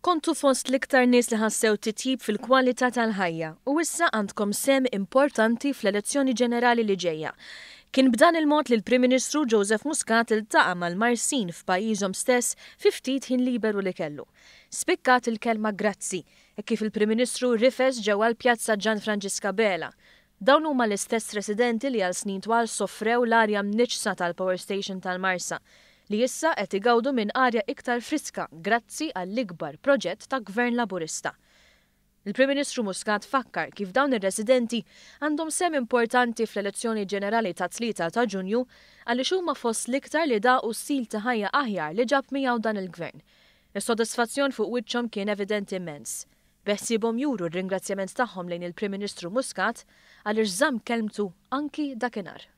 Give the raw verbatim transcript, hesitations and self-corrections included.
Kontu fost l-iktar nies li ħassew titjib fil-kwalità tal-ħajja u issa għandkom sem importanti fl-elezzjoni ġenerali li ġejja. Kien b'dan il-mod li l-Prim Ministru Joseph Muscat iltaqa' mal-Marsin f'pajjiżhom stess fi ftit ħin liberu li kellu. Spikkat il-kelma grazzi, e kif il-Prim Ministru rifes ġewwa l-Pjazza Ġan Franġiska Bela. Dawn huma l-istess residenti li għal snin twal soffrew l-arja mniċsa tal-powerstation tal-Marsa, li issa qed igawdu minn arja iktar friska grazzi għall-ikbar proġett ta' Gvern Laburista. Il-Prim Ministru Muscat fakkar kif dawn ir-residenti għandhom sem importanti fl-elezzjoni ġenerali ta' tlieta ta' Ġunju għaliex huma fost l-iktar li daqu stil ta' ħajja aħjar li ġab miegħu dan il-gvern. Is-sodisfazzjon fuq wiċċhom kien evidenti immens. Beħsiebhom juru r-ringrazzjament tagħhom lejn il-Prim Ministru Muscat għaliex żamm kelmtu anki dakinhar.